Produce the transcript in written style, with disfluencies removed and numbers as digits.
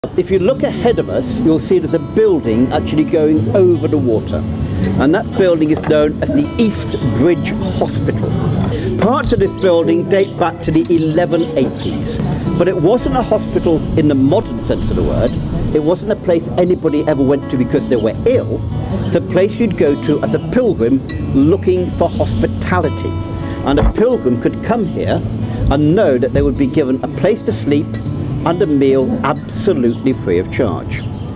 If you look ahead of us, you'll see there's a building actually going over the water, and that building is known as the East Bridge Hospital. Parts of this building date back to the 1180s, but it wasn't a hospital in the modern sense of the word. It wasn't a place anybody ever went to because they were ill. It's a place you'd go to as a pilgrim looking for hospitality, and a pilgrim could come here and know that they would be given a place to sleep and a meal absolutely free of charge.